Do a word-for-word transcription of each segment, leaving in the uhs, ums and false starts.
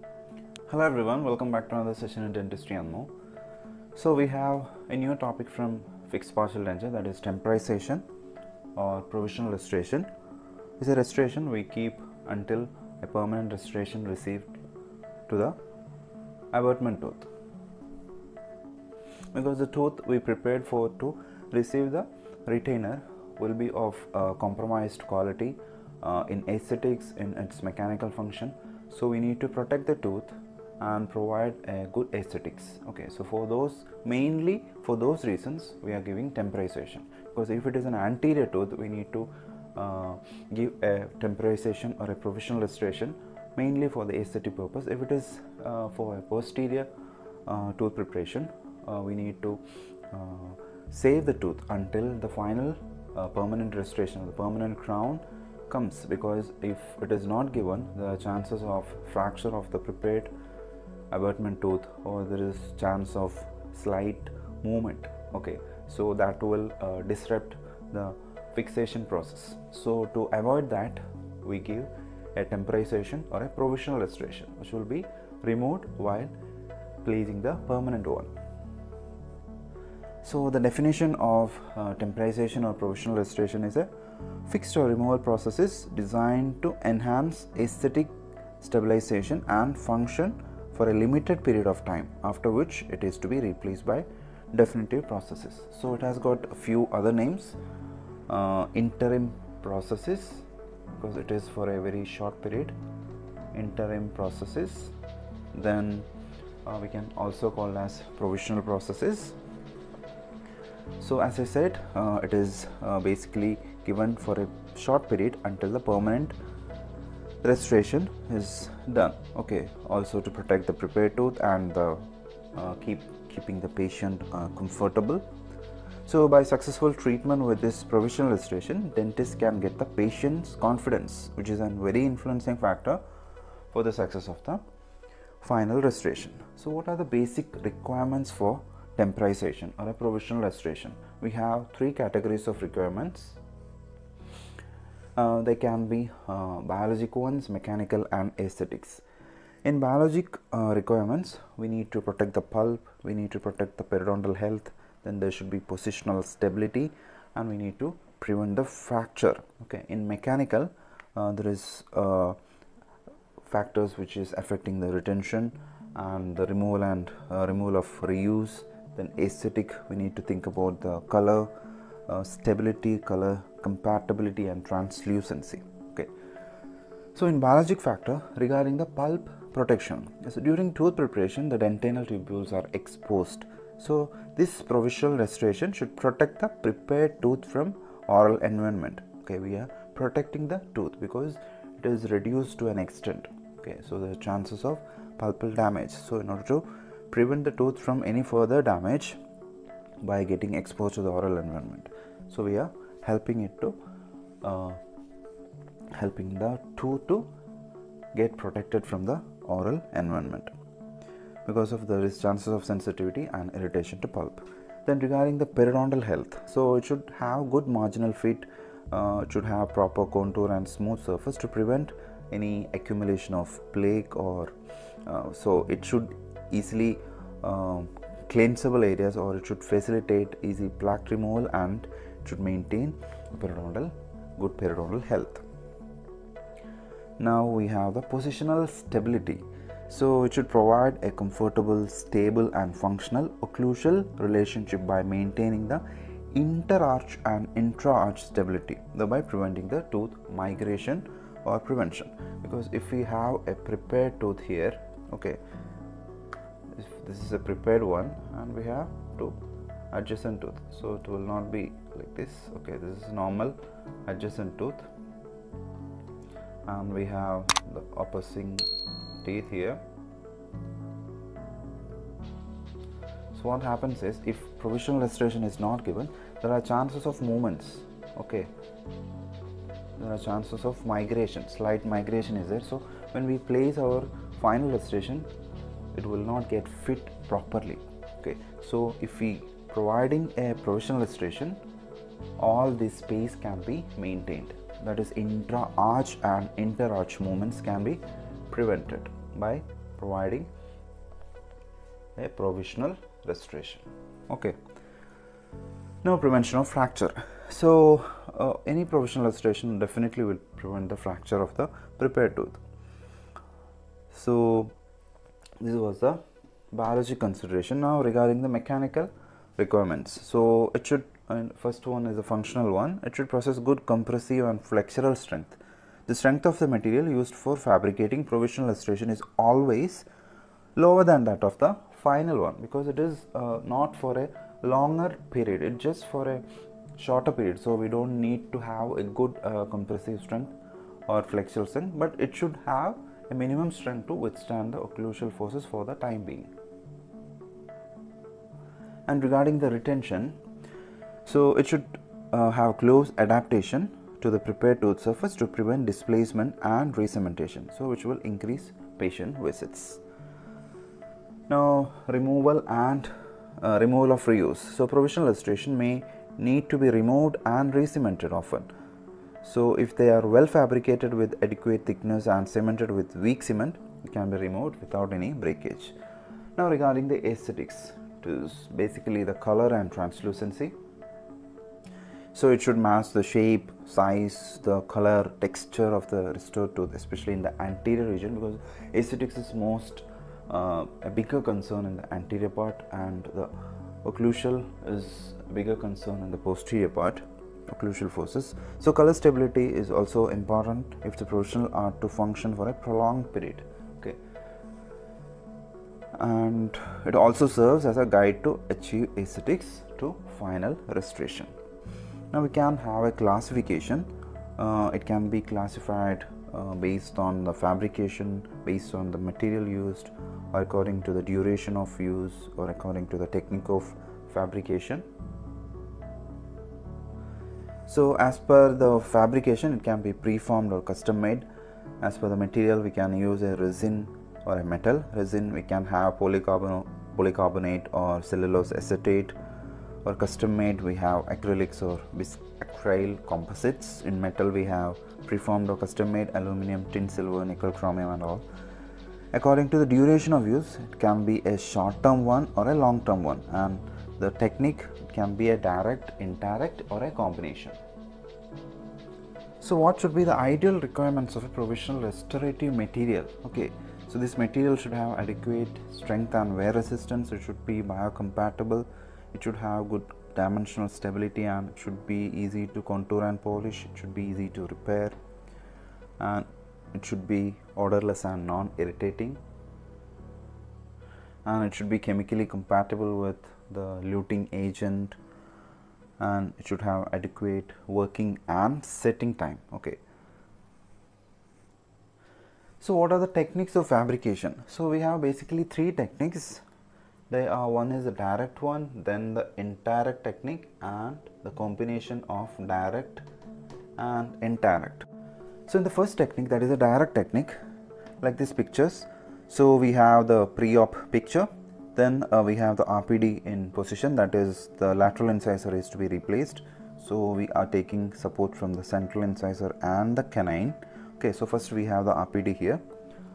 Hello everyone, welcome back to another session in Dentistry and More. So we have a new topic from fixed partial denture, that is temporization or provisional restoration. It's a restoration we keep until a permanent restoration received to the abutment tooth. Because the tooth we prepared for to receive the retainer will be of uh, compromised quality uh, in aesthetics, in its mechanical function. So we need to protect the tooth and provide a good aesthetics. Okay, so for those, mainly for those reasons, we are giving temporization. Because if it is an anterior tooth, we need to uh, give a temporization or a provisional restoration mainly for the aesthetic purpose. If it is uh, for a posterior uh, tooth preparation, uh, we need to uh, save the tooth until the final uh, permanent restoration, the permanent crown comes, because if it is not given, the chances of fracture of the prepared abutment tooth, or there is chance of slight movement, okay, so that will uh, disrupt the fixation process. So to avoid that, we give a temporization or a provisional restoration, which will be removed while placing the permanent one. So the definition of uh, temporization or provisional restoration is a fixed or removal processes designed to enhance aesthetic stabilization and function for a limited period of time, after which it is to be replaced by definitive processes. So it has got a few other names, uh, interim processes, because it is for a very short period, interim processes. Then uh, we can also call as provisional processes. So as I said, uh, it is uh, basically given for a short period until the permanent restoration is done. Okay, also to protect the prepared tooth and the uh, keep keeping the patient uh, comfortable. So by successful treatment with this provisional restoration, dentist can get the patient's confidence, which is a very influencing factor for the success of the final restoration. So what are the basic requirements for temporization or a provisional restoration? We have three categories of requirements. Uh, they can be uh, biologic ones, mechanical and aesthetics. In biologic uh, requirements, we need to protect the pulp, we need to protect the periodontal health, then there should be positional stability, and we need to prevent the fracture. Okay, in mechanical, uh, there is uh, factors which is affecting the retention and the removal and uh, removal of reuse. Then aesthetic, we need to think about the color, uh, stability, color compatibility and translucency. Okay, so in biologic factor regarding the pulp protection, so during tooth preparation the dentinal tubules are exposed, so this provisional restoration should protect the prepared tooth from oral environment. Okay, we are protecting the tooth because it is reduced to an extent. Okay, so the chances of pulpal damage, so in order to prevent the tooth from any further damage by getting exposed to the oral environment, so we are helping it to uh, helping the tooth to get protected from the oral environment because of the risk chances of sensitivity and irritation to pulp. Then regarding the periodontal health, so it should have good marginal fit, uh, it should have proper contour and smooth surface to prevent any accumulation of plaque, or uh, so it should easily uh, cleansable areas, or it should facilitate easy plaque removal, and should maintain periodontal good periodontal health. Now we have the positional stability, so it should provide a comfortable, stable and functional occlusal relationship by maintaining the interarch and intra-arch stability, thereby preventing the tooth migration or prevention. Because if we have a prepared tooth here, okay, if this is a prepared one and we have two adjacent tooth, so it will not be like this. Okay, this is normal adjacent tooth and we have the opposing teeth here. So what happens is, if provisional restoration is not given, there are chances of movements. Okay, there are chances of migration, slight migration is there. So when we place our final restoration, it will not get fit properly. Okay, so if we providing a provisional restoration, all this space can be maintained, that is intra arch and inter arch movements can be prevented by providing a provisional restoration. Okay. Now prevention of fracture. So uh, any provisional restoration definitely will prevent the fracture of the prepared tooth. So this was the biology consideration. Now regarding the mechanical requirements. So it should, uh, first one is the functional one. It should possess good compressive and flexural strength. The strength of the material used for fabricating provisional restoration is always lower than that of the final one, because it is uh, not for a longer period, it's just for a shorter period. So we don't need to have a good uh, compressive strength or flexural strength, but it should have a minimum strength to withstand the occlusal forces for the time being. And regarding the retention, so it should uh, have close adaptation to the prepared tooth surface to prevent displacement and re-cementation, so which will increase patient visits. Now removal and uh, removal of reuse. So provisional restoration may need to be removed and re-cemented often. So if they are well fabricated with adequate thickness and cemented with weak cement, it can be removed without any breakage. Now regarding the aesthetics, it is basically the color and translucency. So it should match the shape, size, the color, texture of the restored tooth, especially in the anterior region, because aesthetics is most uh, a bigger concern in the anterior part, and the occlusal is a bigger concern in the posterior part, occlusal forces. So color stability is also important if the provisional are to function for a prolonged period. Okay, and it also serves as a guide to achieve aesthetics to final restoration. Now we can have a classification. Uh, it can be classified uh, based on the fabrication, based on the material used, or according to the duration of use, or according to the technique of fabrication. So as per the fabrication, it can be preformed or custom made. As per the material, we can use a resin or a metal. Resin, we can have polycarbonate, polycarbonate or cellulose acetate. Or custom made, we have acrylics or bisacryl composites. In metal, we have preformed or custom made aluminum, tin, silver, nickel, chromium and all. According to the duration of use, it can be a short term one or a long term one, and the technique can be a direct, indirect or a combination. So what should be the ideal requirements of a provisional restorative material? Okay, so this material should have adequate strength and wear resistance. It should be biocompatible. It should have good dimensional stability, and it should be easy to contour and polish. It should be easy to repair, and it should be odorless and non-irritating, and it should be chemically compatible with the luting agent, and it should have adequate working and setting time. Okay, so what are the techniques of fabrication? So we have basically three techniques. They are, one is the direct one, then the indirect technique, and the combination of direct and indirect. So in the first technique, that is a direct technique, like these pictures. So we have the pre-op picture, then uh, we have the R P D in position, that is the lateral incisor is to be replaced. So we are taking support from the central incisor and the canine. Okay, so first we have the R P D here.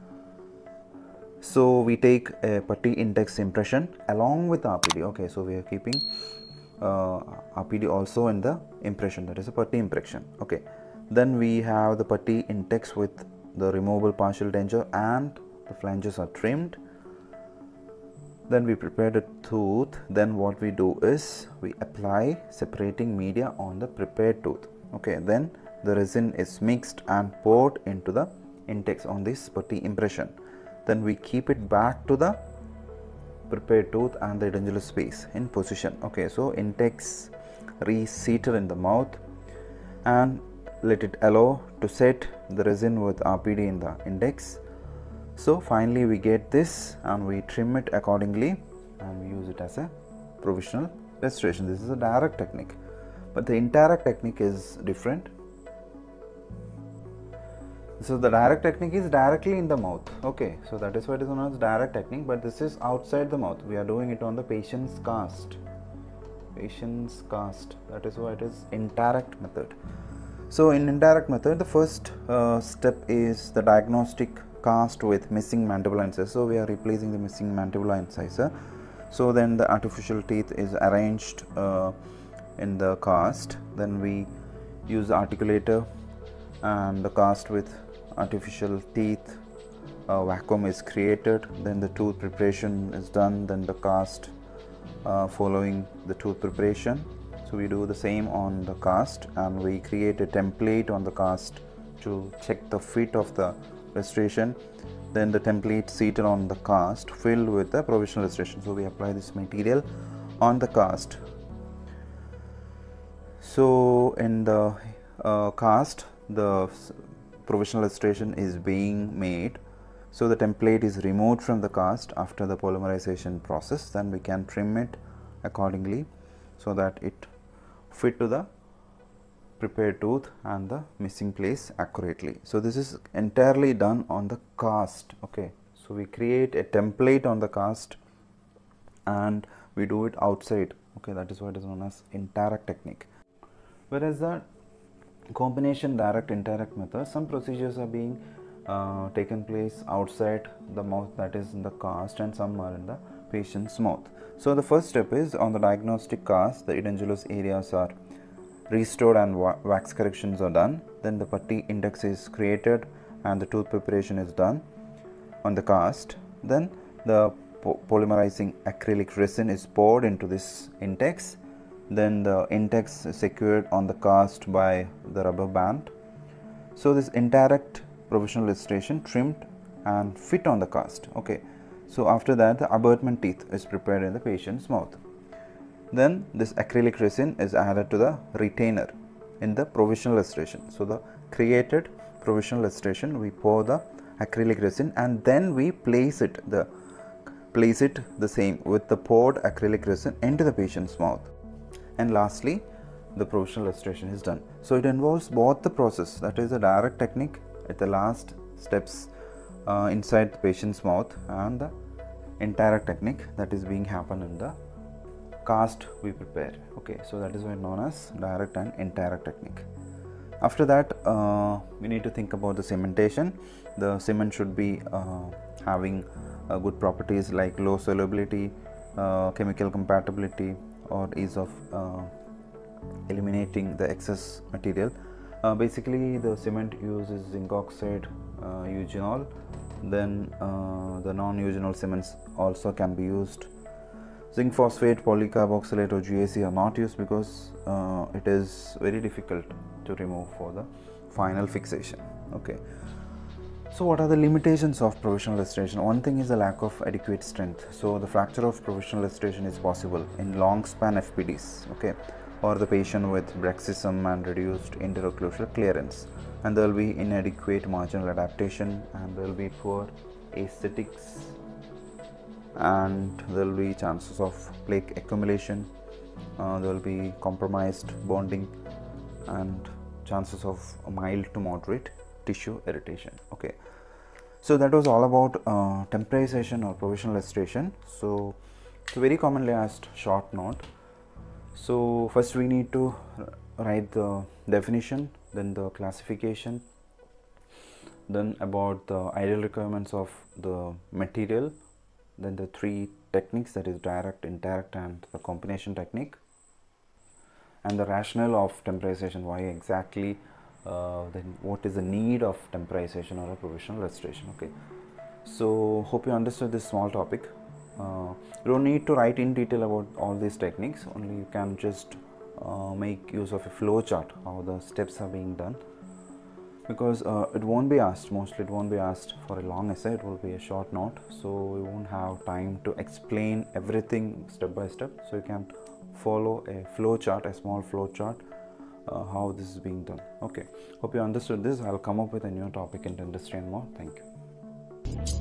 So we take a putty index impression along with R P D. Okay, so we are keeping uh, R P D also in the impression, that is a putty impression. Okay, then we have the putty index with the removable partial denture, and the flanges are trimmed. Then we prepare the tooth. Then what we do is we apply separating media on the prepared tooth. Okay, then the resin is mixed and poured into the index on this putty impression. Then we keep it back to the prepared tooth and the edentulous space in position. Okay, so index reseated in the mouth, and let it allow to set the resin with R P D in the index. So finally we get this, and we trim it accordingly, and we use it as a provisional restoration. This is a direct technique, but the indirect technique is different. So the direct technique is directly in the mouth. Okay, so that is why it is known as direct technique, but this is outside the mouth. We are doing it on the patient's cast. Patient's cast. That is why it is indirect method. So in indirect method, the first uh, step is the diagnostic cast with missing mandibular incisor. So we are replacing the missing mandibular incisor. So then the artificial teeth is arranged uh, in the cast. Then we use the articulator and the cast with artificial teeth. Uh, vacuum is created. Then the tooth preparation is done. Then the cast uh, following the tooth preparation. So we do the same on the cast, and we create a template on the cast to check the fit of the restoration. Then the template seated on the cast filled with the provisional restoration. So we apply this material on the cast. So in the uh, cast, the provisional restoration is being made. So the template is removed from the cast after the polymerization process. Then we can trim it accordingly so that it fit to the prepared tooth and the missing place accurately. So this is entirely done on the cast. Okay, so we create a template on the cast and we do it outside. Okay, that is what is known as indirect technique. Whereas the combination direct indirect method, some procedures are being uh, taken place outside the mouth, that is in the cast, and some are in the patient's mouth. So the first step is on the diagnostic cast, the edentulous areas are restored and wa wax corrections are done. Then the putty index is created and the tooth preparation is done on the cast. Then the po polymerizing acrylic resin is poured into this index. Then the index is secured on the cast by the rubber band. So this indirect provisional restoration trimmed and fit on the cast. Okay, so after that the abutment teeth is prepared in the patient's mouth. Then this acrylic resin is added to the retainer in the provisional restoration. So the created provisional restoration, we pour the acrylic resin and then we place it the place it the same with the poured acrylic resin into the patient's mouth. And lastly, the provisional restoration is done. So it involves both the process, that is the direct technique at the last steps uh, inside the patient's mouth, and the indirect technique that is being happen in the cast we prepare. Okay, so that is why known as direct and indirect technique. After that, uh, we need to think about the cementation. The cement should be uh, having uh, good properties like low solubility, uh, chemical compatibility, or ease of uh, eliminating the excess material. Uh, basically, the cement uses zinc oxide, uh, eugenol. Then uh, the non-eugenol cements also can be used. Zinc phosphate, polycarboxylate or G A C are not used because uh, it is very difficult to remove for the final fixation. Okay. So what are the limitations of provisional restoration? One thing is the lack of adequate strength. So the fracture of provisional restoration is possible in long span F P Ds, okay, or the patient with bruxism and reduced interocclusal clearance, and there will be inadequate marginal adaptation, and there will be poor aesthetics, and there will be chances of plaque accumulation, uh, there will be compromised bonding, and chances of mild to moderate tissue irritation. Okay, so that was all about uh, temporization or provisional restoration. So it's a very commonly asked short note. So first we need to write the definition, then the classification, then about the ideal requirements of the material, then the three techniques, that is direct, indirect and the combination technique, and the rationale of temporization, why exactly, uh, then what is the need of temporization or a provisional restoration. Okay, so hope you understood this small topic. Uh, you don't need to write in detail about all these techniques, only you can just uh, make use of a flow chart, how the steps are being done, because uh, it won't be asked, mostly it won't be asked for a long essay, it will be a short note, so we won't have time to explain everything step by step. So you can follow a flow chart, a small flow chart, uh, how this is being done. Okay, hope you understood this. I'll come up with a new topic in dentistry and more. Thank you.